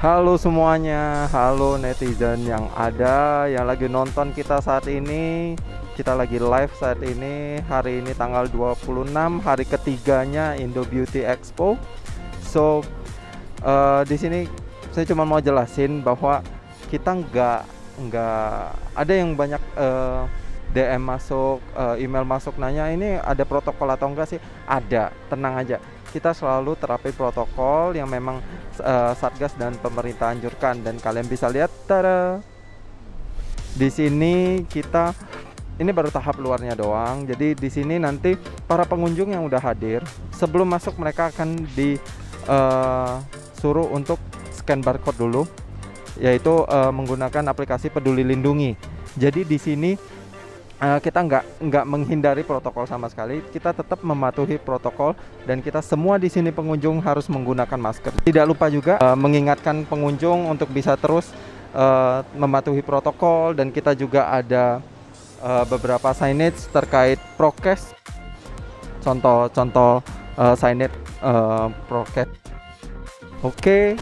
Halo semuanya, halo netizen yang ada, yang lagi nonton kita saat ini. Kita lagi live saat ini, hari ini tanggal 26, hari ketiganya Indo Beauty Expo. So, di sini saya cuma mau jelasin bahwa kita nggak ada yang banyak DM masuk, email masuk nanya ini ada protokol atau enggak sih? Ada, tenang aja. Kita selalu terapi protokol yang memang Satgas dan pemerintah anjurkan, dan kalian bisa lihat, tada, di sini kita ini baru tahap luarnya doang. Jadi di sini nanti para pengunjung yang udah hadir sebelum masuk mereka akan disuruh untuk scan barcode dulu, yaitu menggunakan aplikasi Peduli Lindungi. Jadi di sini kita nggak menghindari protokol sama sekali. Kita tetap mematuhi protokol dan kita semua di sini pengunjung harus menggunakan masker. Tidak lupa juga mengingatkan pengunjung untuk bisa terus mematuhi protokol, dan kita juga ada beberapa signage terkait prokes. Contoh signage prokes. Oke.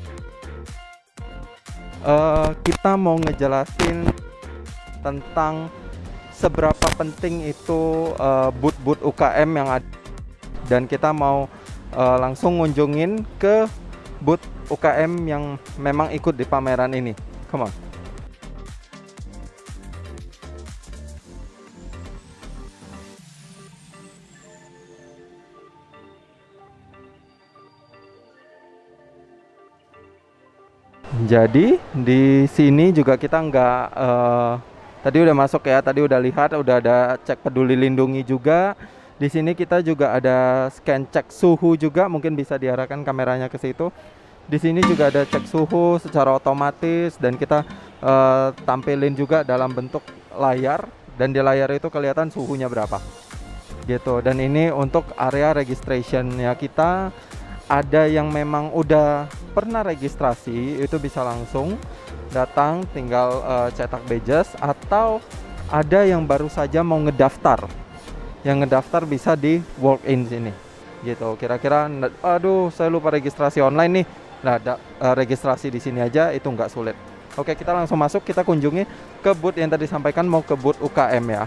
Kita mau ngejelasin tentang seberapa penting itu booth-booth UKM yang ada, dan kita mau langsung ngunjungin ke booth UKM yang memang ikut di pameran ini. Come on. Jadi di sini juga kita nggak tadi udah masuk ya, tadi udah lihat, udah ada cek Peduli Lindungi juga. Di sini kita juga ada scan cek suhu juga, mungkin bisa diarahkan kameranya ke situ. Di sini juga ada cek suhu secara otomatis, dan kita tampilin juga dalam bentuk layar, dan di layar itu kelihatan suhunya berapa. Gitu. Dan ini untuk area registration ya, kita ada yang memang udah pernah registrasi, itu bisa langsung datang, tinggal cetak badges, atau ada yang baru saja mau ngedaftar. Yang ngedaftar bisa di walk-in sini. Gitu. Kira-kira, aduh saya lupa registrasi online nih. Nah, registrasi di sini aja itu nggak sulit. Oke, kita langsung masuk, kita kunjungi ke booth yang tadi sampaikan, mau ke booth UKM ya.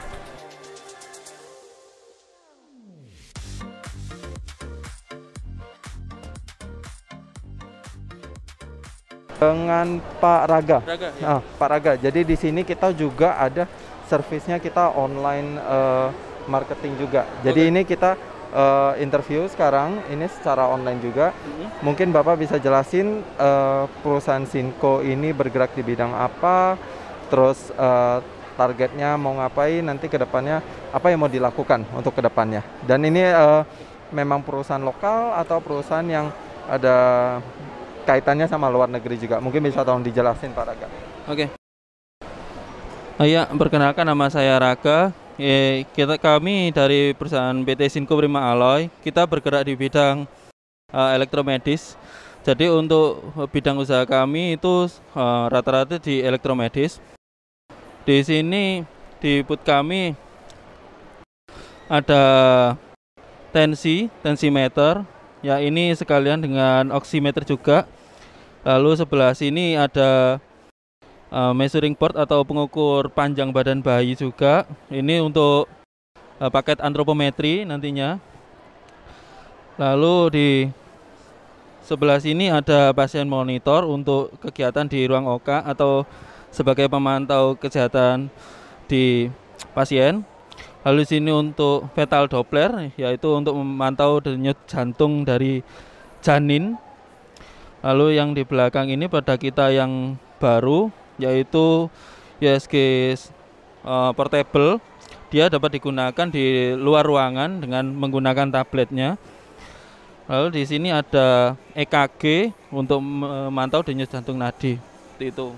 Dengan Pak Raga. Ya. Pak Raga. Jadi di sini kita juga ada servisnya, kita online marketing juga. Jadi ini kita interview sekarang ini secara online juga. Mungkin Bapak bisa jelasin perusahaan Sinco ini bergerak di bidang apa, terus targetnya mau ngapain nanti ke depannya, apa yang mau dilakukan untuk ke depannya. Dan ini memang perusahaan lokal atau perusahaan yang ada kaitannya sama luar negeri juga. Mungkin bisa tolong dijelasin Pak Raga. Oke. Ya, perkenalkan, nama saya Raga. Kami dari perusahaan PT Sinco Prima Alloy. Kita bergerak di bidang elektromedis. Jadi untuk bidang usaha kami itu rata-rata di elektromedis. Di sini di booth kami ada tensimeter. Ya, ini sekalian dengan oximeter juga. Lalu sebelah sini ada measuring board atau pengukur panjang badan bayi juga. Ini untuk paket antropometri nantinya. Lalu di sebelah sini ada pasien monitor untuk kegiatan di ruang OK atau sebagai pemantau kesehatan di pasien. Lalu di sini untuk fetal Doppler, yaitu untuk memantau denyut jantung dari janin. Lalu yang di belakang ini pada kita yang baru, yaitu USG portable. Dia dapat digunakan di luar ruangan dengan menggunakan tabletnya. Lalu di sini ada EKG untuk memantau denyut jantung nadi. Seperti itu.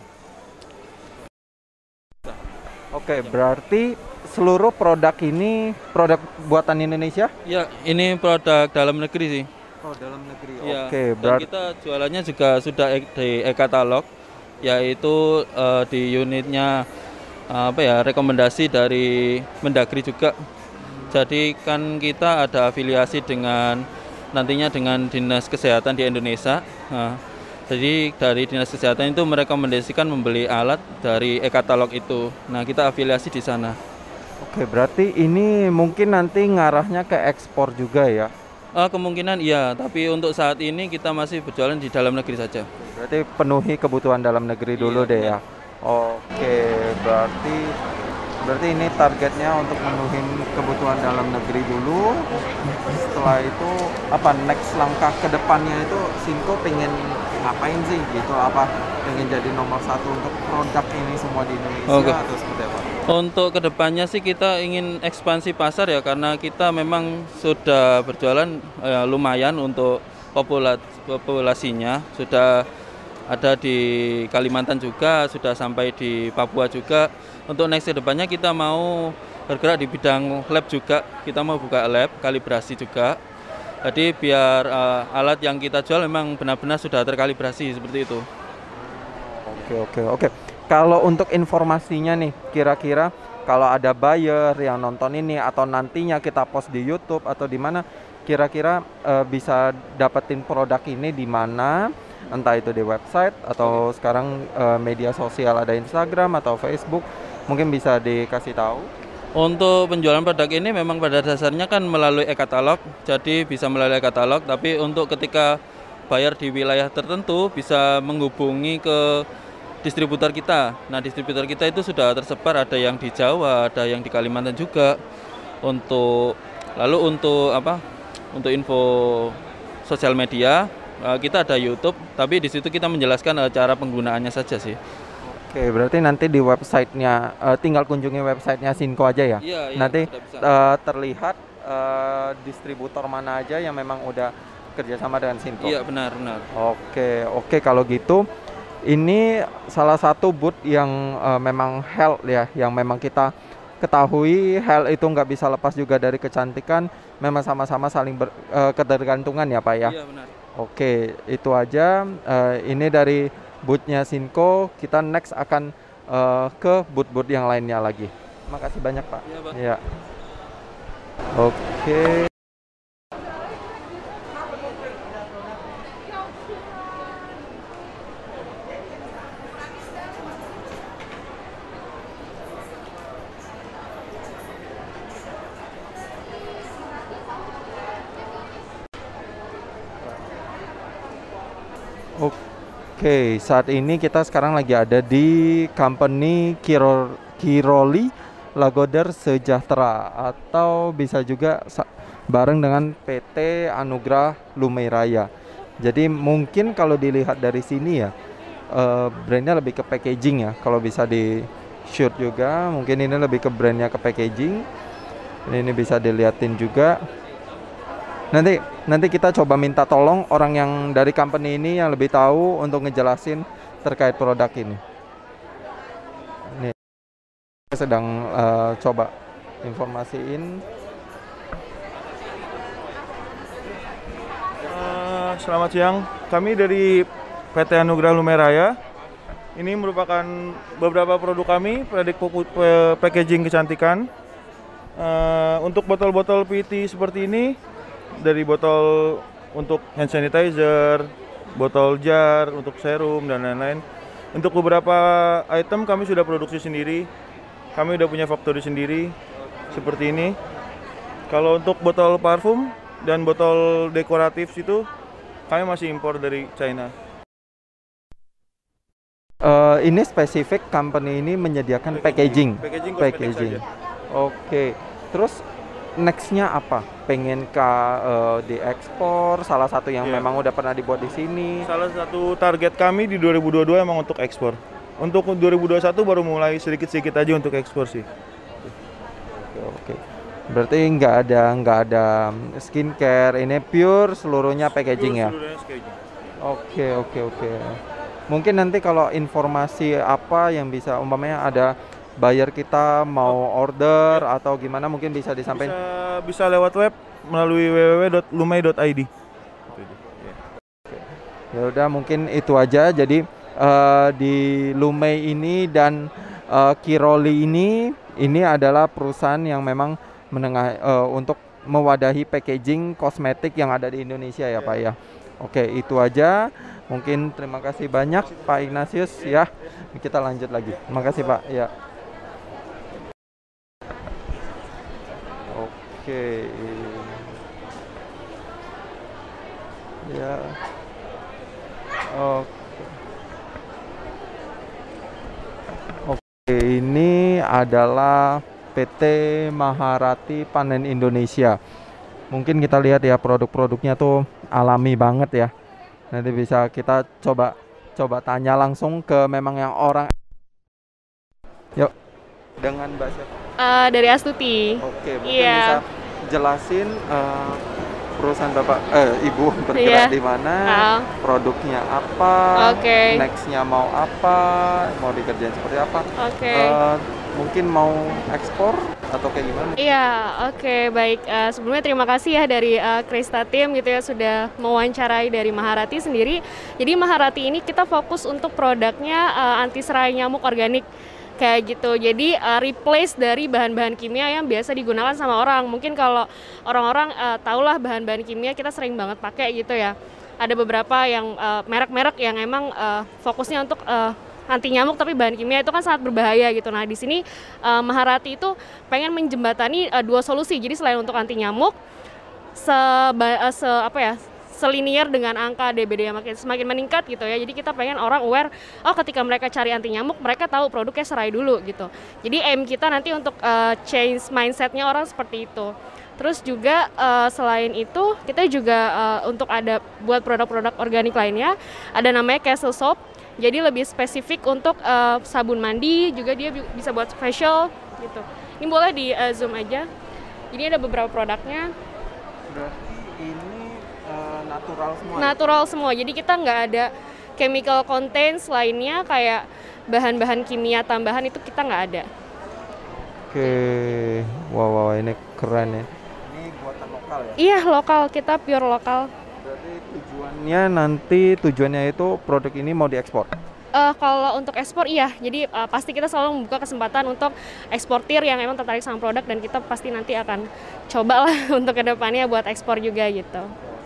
Oke, berarti seluruh produk ini produk buatan Indonesia? Ya, ini produk dalam negeri sih. Oh, dalam negeri. Ya, Oke, dan kita jualannya juga sudah di e-katalog, yaitu di unitnya rekomendasi dari Mendagri juga. Jadi kan kita ada afiliasi dengan nantinya dengan Dinas Kesehatan di Indonesia. Nah, Jadi dari Dinas Kesehatan itu merekomendasikan membeli alat dari e-katalog itu. Nah, kita afiliasi di sana. Oke, berarti ini mungkin nanti ngarahnya ke ekspor juga ya. Kemungkinan iya, tapi untuk saat ini kita masih berjualan di dalam negeri saja. Berarti penuhi kebutuhan dalam negeri dulu Iya, deh benar. ya. Oke, berarti berarti ini targetnya untuk menuhin kebutuhan dalam negeri dulu. Setelah itu apa next langkah ke depannya itu Sinko pengen ngapain sih gitu? Apa pengen jadi nomor satu untuk produk ini semua di Indonesia Oke. atau seperti apa? Untuk kedepannya sih kita ingin ekspansi pasar ya, karena kita memang sudah berjualan lumayan untuk populasinya. Sudah ada di Kalimantan juga, sudah sampai di Papua juga. Untuk next kedepannya kita mau bergerak di bidang lab juga. Kita mau buka lab kalibrasi juga. Jadi biar alat yang kita jual memang benar-benar sudah terkalibrasi seperti itu. Oke. Kalau untuk informasinya nih, kira-kira kalau ada buyer yang nonton ini atau nantinya kita post di YouTube atau di mana, kira-kira bisa dapetin produk ini di mana? Entah itu di website atau sekarang media sosial ada Instagram atau Facebook, mungkin bisa dikasih tahu. Untuk penjualan produk ini memang pada dasarnya kan melalui e-katalog, jadi bisa melalui e-katalog, tapi untuk ketika buyer di wilayah tertentu bisa menghubungi ke distributor kita. Nah, distributor kita itu sudah tersebar, ada yang di Jawa, ada yang di Kalimantan juga. Untuk apa? Untuk info sosial media, kita ada YouTube, tapi di situ kita menjelaskan cara penggunaannya saja sih. Oke, berarti nanti di websitenya tinggal kunjungi websitenya Sinko aja ya. Iya, Nanti sudah bisa. terlihat distributor mana aja yang memang udah kerjasama dengan Sinko. Iya, benar. Oke, kalau gitu ini salah satu booth yang memang health ya, yang memang kita ketahui health itu nggak bisa lepas juga dari kecantikan, memang sama-sama saling ketergantungan ya Pak ya. Iya, benar. Oke, itu aja. Ini dari boothnya Sinko, kita next akan ke booth-booth yang lainnya lagi. Makasih banyak Pak. Iya, Pak. Ya. Oke. Oke, saat ini kita sekarang lagi ada di company Kiroli Lagoder Sejahtera atau bisa juga bareng dengan PT Anugrah Lumeraya. Jadi mungkin kalau dilihat dari sini ya, brandnya lebih ke packaging ya. Kalau bisa di shoot juga, mungkin ini lebih ke brandnya ke packaging. Ini bisa dilihatin juga. Nanti kita coba minta tolong orang yang dari company ini yang lebih tahu untuk ngejelasin terkait produk ini. Nih, saya sedang coba informasiin. Selamat siang, kami dari PT Anugrah Lumeraya. Ini merupakan beberapa produk kami, packaging kecantikan. Untuk botol-botol PET seperti ini, dari botol untuk hand sanitizer, botol jar, untuk serum, dan lain-lain. Untuk beberapa item kami sudah produksi sendiri. Kami udah punya factory sendiri, seperti ini. Kalau untuk botol parfum dan botol dekoratif itu, kami masih impor dari China. Ini spesifik company ini menyediakan packaging. Packaging. Oke. Terus nextnya apa? Pengen diekspor? Salah satu yang memang udah pernah dibuat di sini. Salah satu target kami di 2022 emang untuk ekspor. Untuk 2021 baru mulai sedikit-sedikit aja untuk ekspor sih. Oke. Berarti nggak ada skincare. Ini pure seluruhnya packaging ya. Oke. Mungkin nanti kalau informasi apa yang bisa umpamanya ada buyer kita mau order atau gimana mungkin bisa disampaikan. Bisa lewat web melalui www.lumei.id. Ya udah mungkin itu aja. Jadi di Lumei ini dan Kiroli ini adalah perusahaan yang memang menengah untuk mewadahi packaging kosmetik yang ada di Indonesia ya Pak ya. Oke, itu aja. Mungkin terima kasih banyak Pak Ignatius ya. Kita lanjut lagi. Terima kasih Pak. Ya. Oke. Ya. Oke. Oke, ini adalah PT Maharati Panen Indonesia. Mungkin kita lihat ya produk-produknya tuh alami banget ya. Nanti bisa kita coba tanya langsung ke memang yang orang. Yuk, dengan Mbak siapa? Dari Astuti. Oke, mungkin Iya. bisa jelasin perusahaan Bapak Ibu bergerak Iya. di mana, produknya apa, Oke. nextnya mau apa, mau dikerjain seperti apa. Oke. Mungkin mau ekspor atau kayak gimana? Iya, oke, baik. Sebelumnya terima kasih ya dari Krista Team gitu ya sudah mewawancarai dari Maharati sendiri. Jadi Maharati ini kita fokus untuk produknya anti serai nyamuk organik kayak gitu. Jadi replace dari bahan-bahan kimia yang biasa digunakan sama orang. Mungkin kalau orang-orang tahulah bahan-bahan kimia kita sering banget pakai gitu ya. Ada beberapa yang merek-merek yang emang fokusnya untuk anti nyamuk, tapi bahan kimia itu kan sangat berbahaya gitu. Nah di sini Maharati itu pengen menjembatani dua solusi. Jadi selain untuk anti nyamuk, selinier dengan angka DBD yang semakin meningkat gitu ya. Jadi kita pengen orang aware, ketika mereka cari anti nyamuk, mereka tahu produknya serai dulu gitu. Jadi aim kita nanti untuk change mindsetnya orang seperti itu. Terus juga selain itu kita juga untuk ada buat produk-produk organik lainnya, ada namanya Castle Soap. Jadi lebih spesifik untuk sabun mandi, juga dia bisa buat facial gitu. Ini boleh di zoom aja. Ini ada beberapa produknya. Berarti ini natural semua. Natural semua. Jadi kita nggak ada chemical contents lainnya kayak bahan-bahan kimia tambahan, itu kita nggak ada. Oke, wow, ini keren ya. Ini buatan lokal ya? Iya, lokal, kita pure lokal. Berarti tujuannya itu produk ini mau diekspor? Kalau untuk ekspor iya, jadi pasti kita selalu membuka kesempatan untuk eksportir yang emang tertarik sama produk, dan kita pasti nanti akan coba lah untuk kedepannya buat ekspor juga gitu.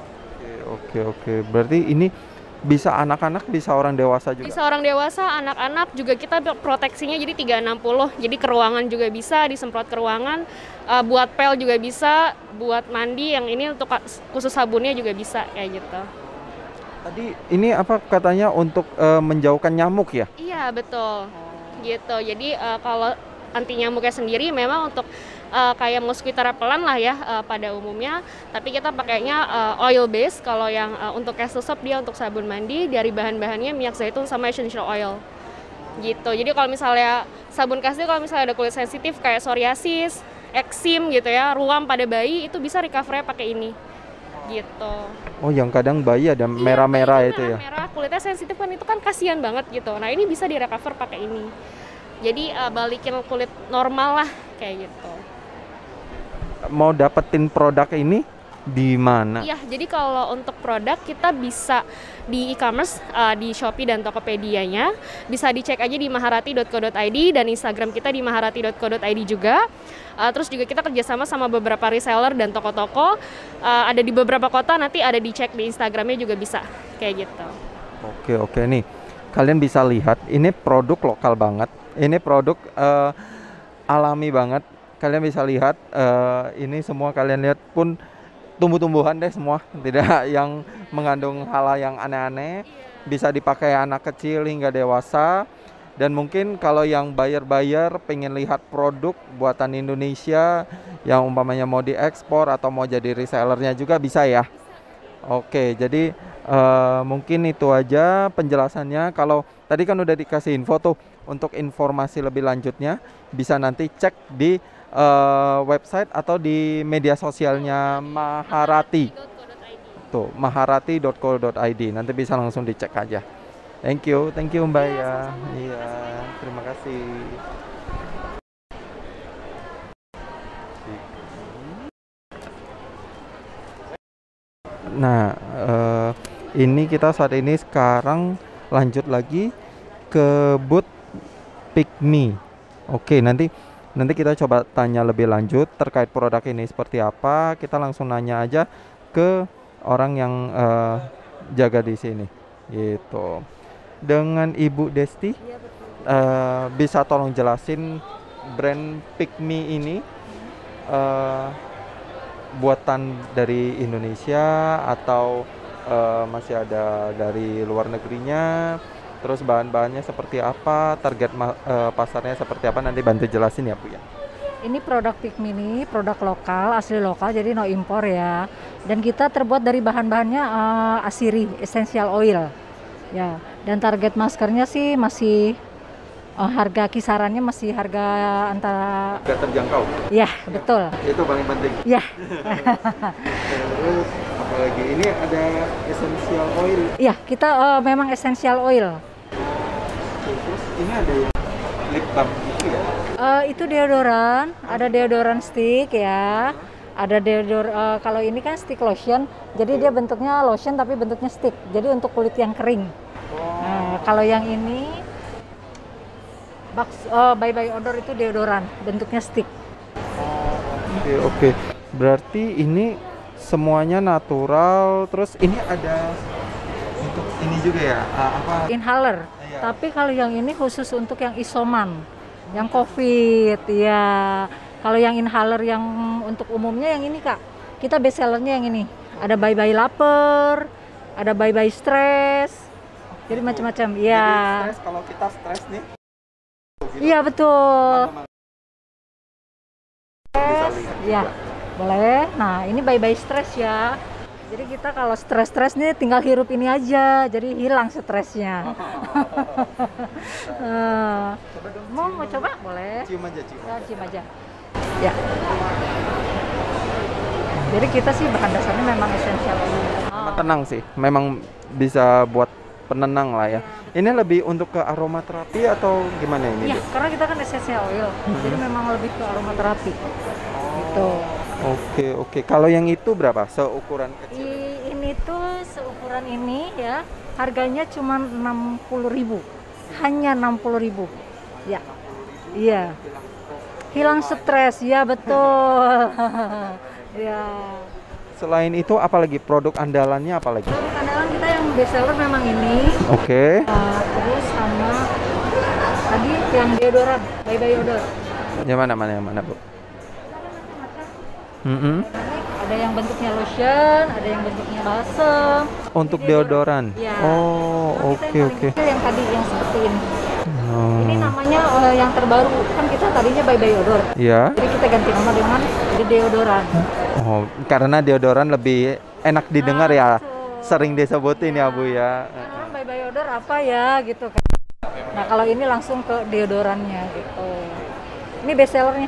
Oke. Berarti ini bisa anak-anak, bisa orang dewasa juga? Bisa orang dewasa, anak-anak juga kita proteksinya jadi 360, jadi ke ruangan juga bisa, disemprot ke ruangan, buat pel juga bisa, buat mandi yang ini untuk khusus sabunnya juga bisa kayak gitu. Tadi ini apa katanya untuk menjauhkan nyamuk ya? Iya betul, gitu. Jadi kalau anti nyamuknya sendiri memang untuk kayak mosquito repellent lah ya pada umumnya, tapi kita pakainya oil base. Kalau yang untuk Castle Soap dia untuk sabun mandi, dari bahan-bahannya minyak zaitun sama essential oil gitu. Jadi kalau misalnya sabun Castle, kalau misalnya ada kulit sensitif kayak psoriasis, eksim gitu ya, ruam pada bayi, itu bisa recover-nya pakai ini gitu. Oh, yang kadang bayi ada merah-merah itu ya? Merah, kulitnya sensitif kan, itu kan kasihan banget gitu. Nah ini bisa direcover pakai ini. Jadi balikin kulit normal lah kayak gitu. Mau dapetin produk ini di mana? Iya, jadi kalau untuk produk kita bisa di e-commerce, di Shopee dan Tokopedia-nya. Bisa dicek aja di maharati.co.id dan Instagram kita di maharati.co.id juga. Terus juga kita kerjasama sama beberapa reseller dan toko-toko. Ada di beberapa kota, nanti ada dicek di Instagramnya juga bisa, kayak gitu. Oke nih, kalian bisa lihat ini produk lokal banget. Ini produk alami banget. Kalian bisa lihat ini semua, kalian lihat pun tumbuh-tumbuhan deh semua, tidak yang mengandung hal yang aneh-aneh. Bisa dipakai anak kecil hingga dewasa. Dan mungkin kalau yang buyer pengen lihat produk buatan Indonesia yang umpamanya mau diekspor atau mau jadi resellernya juga bisa ya. Oke, jadi mungkin itu aja penjelasannya. Kalau tadi kan udah dikasih info tuh, untuk informasi lebih lanjutnya bisa nanti cek di website atau di media sosialnya Maharati. Tuh, maharati.co.id. Nanti bisa langsung dicek aja. Thank you Mbak ya. Iya, terima kasih. Nah, ini kita saat ini sekarang lanjut lagi ke booth Pikmi. Oke, nanti kita coba tanya lebih lanjut terkait produk ini seperti apa. Kita langsung nanya aja ke orang yang jaga di sini. gitu. Dengan Ibu Desti, Iya betul. bisa tolong jelasin brand Pikmi ini buatan dari Indonesia atau masih ada dari luar negerinya? Terus bahan-bahannya seperti apa? Target pasarnya seperti apa? Nanti bantu jelasin ya Bu ya. Ini produk Pikmi ini produk lokal, asli lokal, jadi no impor ya. Dan kita terbuat dari bahan-bahannya asiri, essential oil. Ya, dan target maskernya sih masih harga kisarannya masih harga antara Gak terjangkau. ya, betul. Itu paling penting. Ya, Terus apalagi ini ada essential oil. ya kita memang essential oil. Terus ini ada yang lip balm gitu ya. Itu deodoran, ada deodoran stick ya. Ada kalau ini kan stick lotion, jadi dia bentuknya lotion tapi bentuknya stick. Jadi untuk kulit yang kering. Nah, kalau yang ini Bye Bye Odor itu deodoran, bentuknya stick. Oke, oke. Berarti ini semuanya natural. Terus ini ada untuk ini juga ya, apa? Inhaler. Iya. Tapi kalau yang ini khusus untuk yang isoman, yang COVID ya. Kalau yang inhaler yang untuk umumnya yang ini Kak, kita best sellernya yang ini. Ada Bye Bye Lapar, ada Bye Bye Stress. Jadi macam-macam. Ya. Jadi stres, kalau kita stres nih. Iya betul. Bisa lihat Ya, juga. boleh. Nah, ini Bye Bye Stress ya. Jadi kita kalau stres-stres nih tinggal hirup ini aja, jadi hilang stresnya. Mau coba? Boleh. Cium aja, cium. Ya, cium aja. Ya. Jadi kita sih bahan dasarnya memang essential oil. Tenang sih, memang bisa buat penenang lah ya. Ini lebih untuk ke aromaterapi atau gimana ini? Iya, karena kita kan essential oil, jadi memang lebih ke aromaterapi. Gitu. Oke, oke. Kalau yang itu berapa? Seukuran kecil? Ini tuh seukuran ini ya, harganya cuma 60.000. Hanya 60.000. Ya. Iya. Hilang stres, ya betul. Ya. Selain itu apalagi produk andalannya apalagi? Produk andalan kita yang best seller memang ini. Oke. Terus sama tadi yang deodoran, Bye Bye Odor. Yang mana Bu? Ada yang bentuknya lotion, ada yang bentuknya balsam. Untuk Ini deodoran. Ya. Oh, Kalau oke, kita yang paling oke. kecil yang tadi yang seperti ini. Oh. Ini namanya yang terbaru, kan kita tadinya Bye Bye Odor. Ya. Jadi kita ganti nama dengan jadi deodoran. Oh, karena deodoran lebih enak didengar ya. Betul. Sering disebutin ya Bu ya. Nah, Bye Bye Odor apa ya gitu kan. Nah, kalau ini langsung ke deodorannya gitu. Ini best sellernya.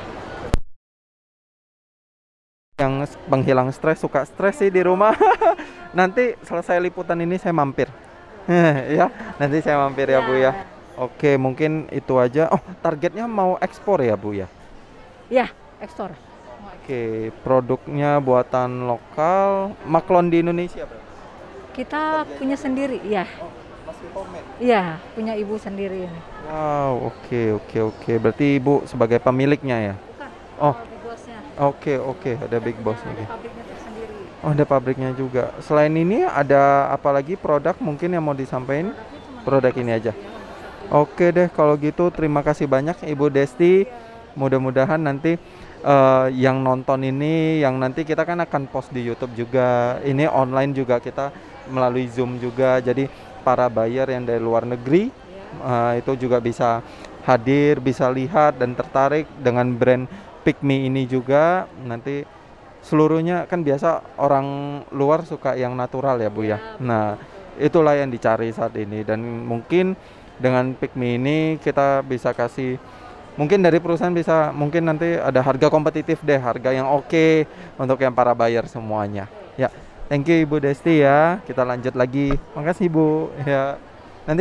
Yang penghilang stres, suka stres sih di rumah. Nanti selesai liputan ini saya mampir. Ya, nanti saya mampir ya Bu ya. Oke, mungkin itu aja. Oh, targetnya mau ekspor ya Bu ya? Ya, ekspor. Oke, produknya buatan lokal, maklon di Indonesia berarti? Kita punya sendiri, ya. Masih homemade? Iya, punya ibu sendiri ini. Wow, oke. Berarti Ibu sebagai pemiliknya ya? Bukan, Oh. big boss-nya. Oke, ada big boss Ada lagi. pabriknya tersendiri. Oh, ada pabriknya juga. Selain ini ada apa lagi produk mungkin yang mau disampaikan? Produk ini aja. Oke deh, kalau gitu terima kasih banyak Ibu Desti. Mudah-mudahan nanti yang nonton ini, yang nanti kita kan akan post di YouTube juga. Ini online juga kita melalui Zoom juga. Jadi para buyer yang dari luar negeri itu juga bisa hadir, bisa lihat dan tertarik dengan brand Pikmi ini juga. Nanti seluruhnya kan biasa orang luar suka yang natural ya Bu ya. Nah, itulah yang dicari saat ini dan mungkin dengan Pikmi ini kita bisa kasih, mungkin dari perusahaan bisa, mungkin nanti ada harga kompetitif deh, harga yang oke untuk yang para buyer semuanya. Ya, thank you Ibu Desti ya. Kita lanjut lagi. Makasih Bu. Ya. Nanti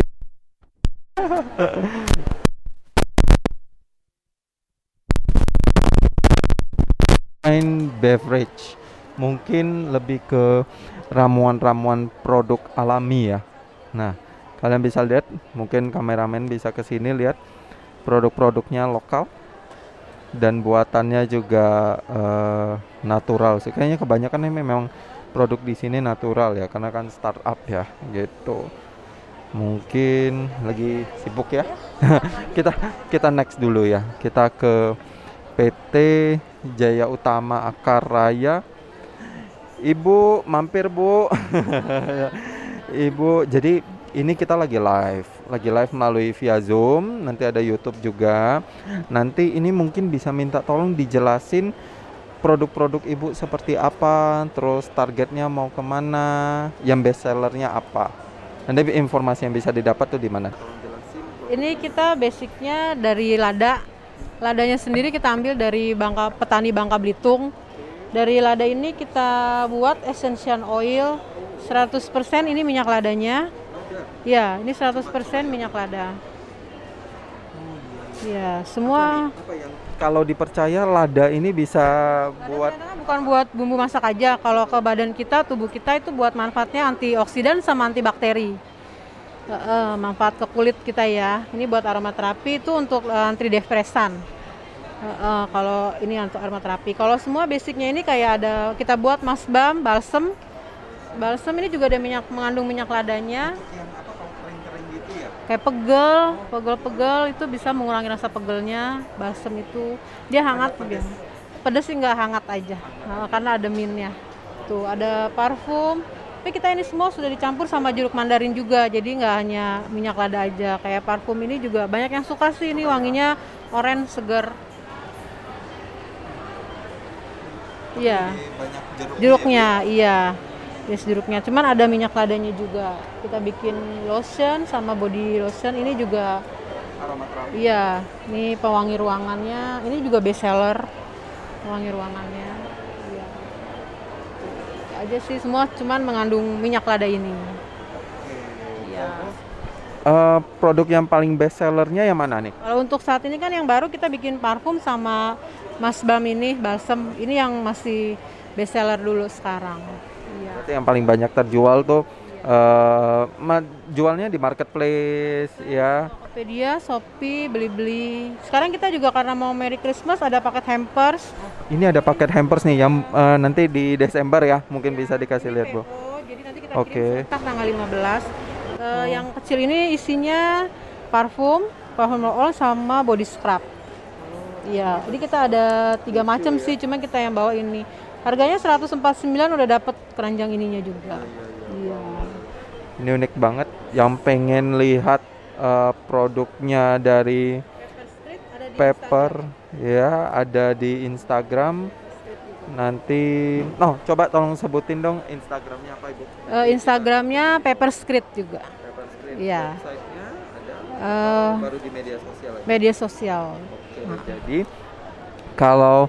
beverage. Mungkin lebih ke ramuan-ramuan produk alami ya. Nah, kalian bisa lihat, mungkin kameramen bisa ke sini lihat produk-produknya lokal dan buatannya juga natural sih. Kayaknya kebanyakan ini memang produk di sini natural ya, karena kan startup ya gitu. Mungkin lagi sibuk ya. Kita kita next dulu ya. Kita ke PT Jaya Utama Akar Raya. Ibu mampir Bu. Ibu, jadi ini kita lagi live melalui via Zoom. Nanti ada YouTube juga. Nanti ini mungkin bisa minta tolong dijelasin produk-produk Ibu seperti apa, terus targetnya mau kemana, yang best sellernya apa. Nanti informasi yang bisa didapat tuh di mana? Ini kita basicnya dari lada. Ladanya sendiri kita ambil dari petani Bangka Belitung. Dari lada ini kita buat essential oil 100% ini minyak ladanya. Ya, ini 100% minyak lada. Ya, semua. Kalau dipercaya lada ini bisa buat Bukan buat bumbu masak aja. Kalau ke badan kita, tubuh kita itu buat manfaatnya antioksidan sama antibakteri. Manfaat ke kulit kita ya. Ini buat aromaterapi itu untuk antidepresan. Kalau ini untuk aromaterapi. Kalau semua basicnya ini kayak ada kita buat masbam, balsem. Balsem ini juga ada mengandung minyak ladanya. Kayak pegel itu bisa mengurangi rasa pegelnya. Balsem itu dia hangat dia. Pedas sih nggak hangat aja, karena ada mintnya. Tuh ada parfum. Tapi kita ini semua sudah dicampur sama jeruk mandarin juga, jadi nggak hanya minyak lada aja. Kayak parfum ini juga banyak yang suka sih, ini wanginya orange seger. Iya. Jeruknya, iya. Yes, jeruknya. Cuman ada minyak ladanya juga. Kita bikin lotion sama body lotion ini juga. Iya, ini pewangi ruangannya. Ini juga best seller. Pewangi ruangannya. Iya. Itu aja sih, semua cuman mengandung minyak lada ini. Iya. Produk yang paling best sellernya yang mana nih? Kalau untuk saat ini kan yang baru kita bikin parfum sama masbam ini, balsem. Ini yang masih best seller dulu sekarang. Iya. Berarti yang paling banyak terjual tuh jualnya di marketplace ya. Tokopedia, Shopee, Blibli. Sekarang kita juga karena mau Merry Christmas ada paket hampers. Ini ada paket hampers nih yang nanti di Desember ya, mungkin bisa dikasih lihat Bu. Jadi nanti kita kirim sekitar tanggal 15. Yang kecil ini isinya parfum oil sama body scrub. Iya, jadi kita ada 3 macam sih, cuma kita yang bawa ini. Harganya 149 udah dapat keranjang ininya juga. Iya. Ini unik banget. Yang pengen lihat produknya dari Pepper ya, ada di Instagram. Nanti, coba tolong sebutin dong Instagramnya apa Ibu? Instagramnya Pepper Street juga. Pepper Street. Iya. Websitenya ada baru di media sosial aja. Media sosial. Oke, jadi kalau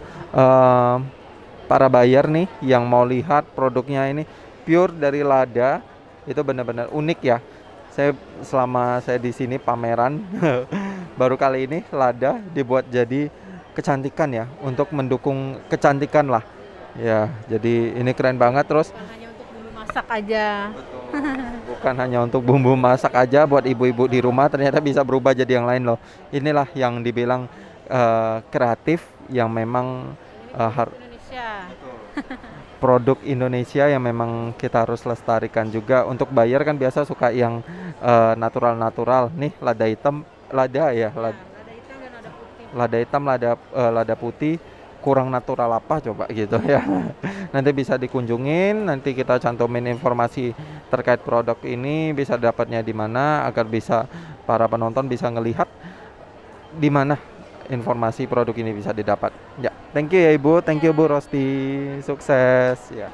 para buyer nih yang mau lihat produknya ini pure dari lada, itu benar-benar unik ya. Selama saya di sini pameran baru kali ini lada dibuat jadi kecantikan ya, untuk mendukung kecantikan lah. Ya, jadi ini keren banget. Terus Bukan hanya untuk bumbu masak aja. bukan hanya untuk bumbu masak aja, buat ibu-ibu di rumah ternyata bisa berubah jadi yang lain loh. Inilah yang dibilang kreatif, yang memang Indonesia. produk Indonesia yang memang kita harus lestarikan juga. Untuk buyer kan biasa suka yang natural-natural. Nih lada hitam, lada ya, Lada hitam dan lada putih. lada hitam, lada putih, kurang natural apa coba gitu ya. Nanti bisa dikunjungin, nanti kita cantumin informasi terkait produk ini, bisa dapatnya di mana agar bisa para penonton bisa ngelihat di mana informasi produk ini bisa didapat. Ya, thank you ya Ibu, thank you Bu Rosti, sukses ya.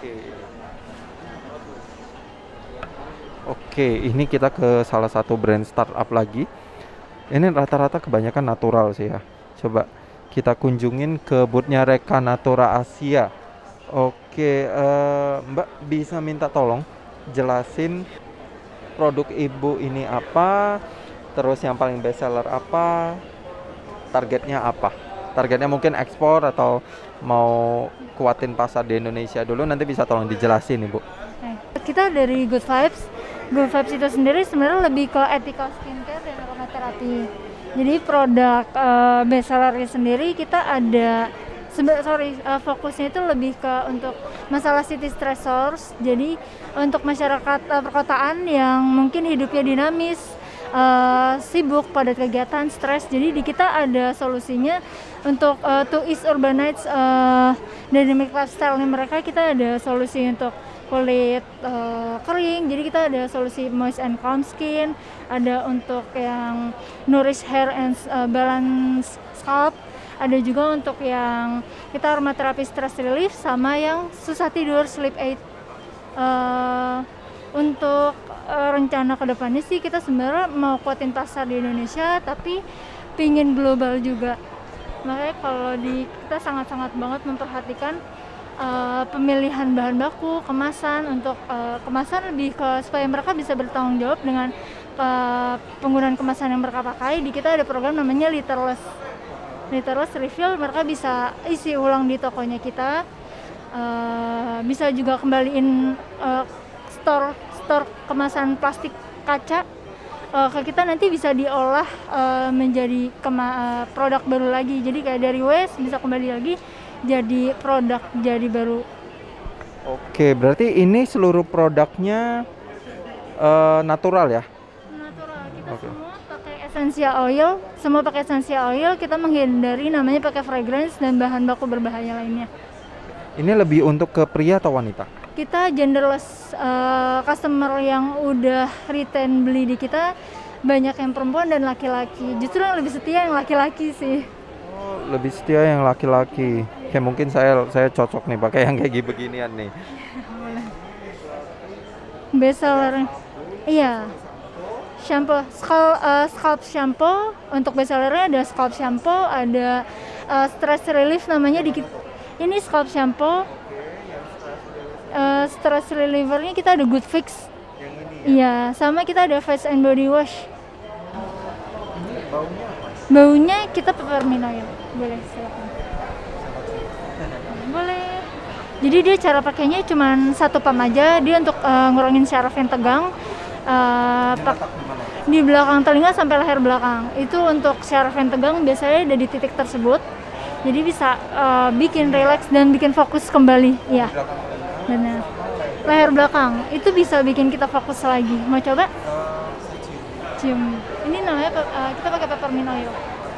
Oke, ini kita ke salah satu brand startup lagi. Ini rata-rata kebanyakan natural sih ya. Coba kita kunjungin ke boothnya Reka Natura Asia. Oke, Mbak bisa minta tolong jelasin produk Ibu ini apa, terus yang paling best seller apa, targetnya apa? Targetnya mungkin ekspor atau mau kuatin pasar di Indonesia dulu, nanti bisa tolong dijelasin Ibu. Kita dari Good Vibes. Good Vibes itu sendiri sebenarnya lebih ke ethical skincare dan aromaterapi. Jadi produk best sellernya sendiri kita ada fokusnya itu lebih ke untuk masalah city stressors. Jadi untuk masyarakat perkotaan yang mungkin hidupnya dinamis, sibuk, padat kegiatan, stres. Jadi di kita ada solusinya untuk to ease urbanites dynamic lifestyle-nya mereka. Kita ada solusi untuk kulit kering, jadi kita ada solusi moist and calm skin, ada untuk yang nourish hair and balance scalp, ada juga untuk yang kita aromaterapi stress relief, sama yang susah tidur sleep aid. Untuk rencana kedepannya sih kita sebenarnya mau kuatin pasar di Indonesia, tapi pingin global juga. Makanya kalau kita sangat-sangat banget memperhatikan pemilihan bahan baku, kemasan. Untuk kemasan lebih ke supaya mereka bisa bertanggung jawab dengan penggunaan kemasan yang mereka pakai. Di kita ada program namanya litterless refill, mereka bisa isi ulang di tokonya kita, bisa juga kembaliin store kemasan plastik kaca ke kita, nanti bisa diolah menjadi produk baru lagi. Jadi kayak dari waste bisa kembali lagi jadi produk jadi baru. Oke, berarti ini seluruh produknya natural ya? Natural. Kita semua pakai essential oil. Kita menghindari namanya pakai fragrance dan bahan baku berbahaya lainnya. Ini lebih untuk ke pria atau wanita? Kita genderless, customer yang udah retain beli di kita banyak yang perempuan dan laki-laki. Justru yang lebih setia yang laki-laki sih. Oh, lebih setia yang laki-laki. Kayak mungkin saya cocok nih pakai yang kayak beginian nih. Best seller, iya. Shampoo, scalp shampoo. Untuk best sellernya ada scalp shampoo, ada stress relief namanya dikit. Ini scalp shampoo. Stress relievernya kita ada Good Fix. Yang ini ya? Iya, sama kita ada face and body wash. Ini baunya apa? Baunya kita peppermint oil. Boleh, silakan. Boleh. Jadi dia cara pakainya cuma satu pump aja. Dia untuk ngurangin syaraf yang tegang. Di belakang telinga sampai leher belakang. Itu untuk syaraf yang tegang biasanya ada di titik tersebut. Jadi bisa bikin relax dan bikin fokus kembali. Iya. Benar. Leher belakang itu bisa bikin kita fokus lagi. Mau coba? Cium. Ini namanya kita pakai peppermint oil.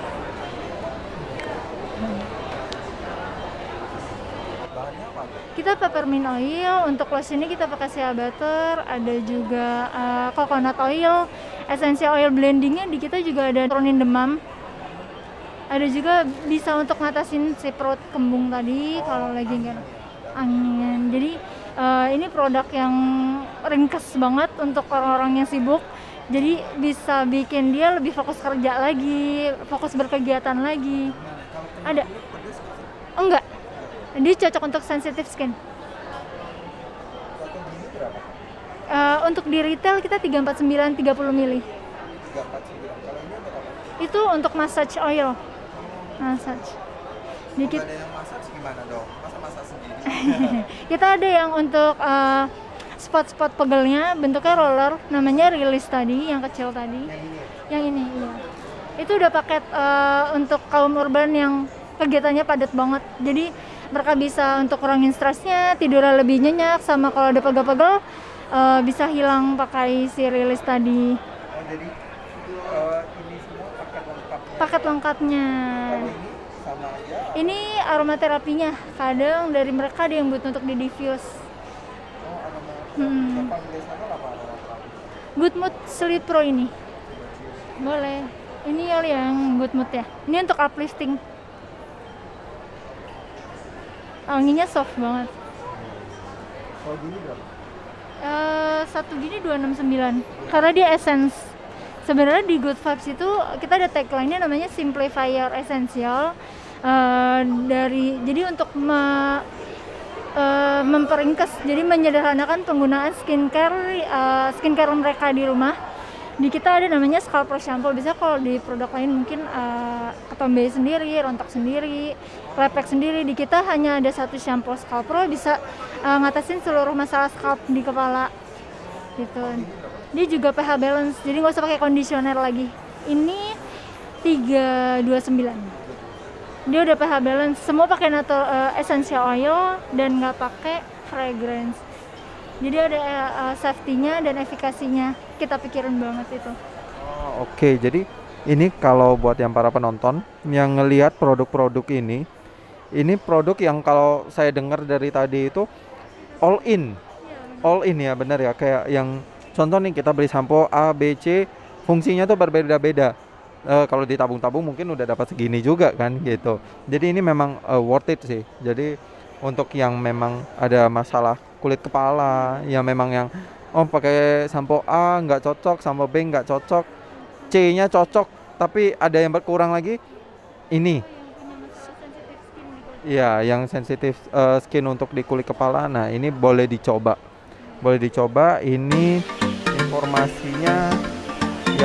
Kita peppermint oil. Untuk lotion ini kita pakai shea butter, ada juga coconut oil, essential oil blendingnya di kita juga ada turunin demam. Ada juga bisa untuk ngatasin si perut kembung tadi kalau lagi nggak angin. Jadi ini produk yang ringkas banget untuk orang-orang yang sibuk. Jadi bisa bikin dia lebih fokus kerja lagi, fokus berkegiatan lagi. Ada? Enggak. Dia cocok untuk sensitive skin. Untuk di retail kita 349 30 ml. Itu untuk massage oil. Massage. Dikit. Ada yang massage gimana dong? Masa massage sendiri? Kita ada yang untuk spot-spot pegelnya bentuknya roller, namanya release tadi, yang kecil tadi. Yang ini, iya. Itu udah paket untuk kaum urban yang kegiatannya padat banget. Jadi mereka bisa untuk kurangin stresnya, tidurnya lebih nyenyak, sama kalau ada pegel-pegel bisa hilang pakai si release tadi. Oh, jadi itu ini semua paket lengkap. Paket lengkapnya. Kalau ini sama aja. Ini aromaterapinya. Kadang dari mereka ada yang butuh untuk di diffuse. Oh, aromaterapi. Panggilan apa aromaterapi? Good Mood Sleep Pro ini. Boleh. Ini yang Good Mood ya. Ini untuk uplifting. Wanginya soft banget. Oh, gini berapa? Satu gini 269. Karena dia essence. Sebenarnya di Good Vibes itu kita ada tagline-nya namanya Simplifier Essential. Jadi untuk memperingkas, jadi menyederhanakan penggunaan skincare mereka di rumah. Di kita ada namanya Scalp Pro Shampoo. Bisa kalau di produk lain mungkin ketombe sendiri, rontok sendiri, lepek sendiri. Di kita hanya ada satu shampoo Scalp Pro, bisa ngatasin seluruh masalah scalp di kepala gitu. Dia juga pH balance, jadi nggak usah pakai conditioner lagi. Ini 329. Dia udah pH balance, semua pakai essential oil dan nggak pakai fragrance. Jadi ada safety-nya dan efikasinya. Kita pikirin banget itu. Oh, oke. Jadi ini kalau buat yang para penonton yang ngelihat produk-produk ini produk yang kalau saya dengar dari tadi itu all in. All in ya, benar ya. Kayak yang contoh nih, kita beli sampo A, B, C, fungsinya tuh berbeda-beda. Kalau ditabung-tabung mungkin udah dapat segini juga kan gitu. Jadi ini memang worth it sih. Jadi untuk yang memang ada masalah kulit kepala, yang memang yang pakai sampo A nggak cocok, sampo B nggak cocok, C-nya cocok tapi ada yang berkurang lagi, ini ya yang sensitif skin untuk di kulit kepala. Nah ini boleh dicoba. Ini informasinya ya.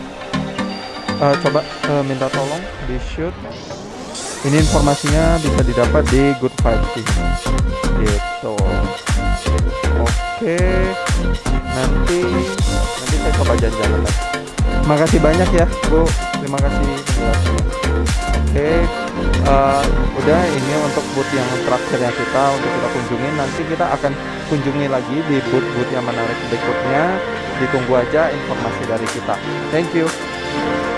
Coba minta tolong di shoot. Ini informasinya bisa didapat di Good Vibes gitu. Oke, nanti saya coba jalan-jalan lagi. Makasih banyak ya Bu, terima kasih penjelasannya. Oke, udah ini untuk booth yang terakhirnya kita untuk kita kunjungi. Nanti kita akan kunjungi lagi di booth yang menarik berikutnya. Ditunggu aja informasi dari kita. Thank you.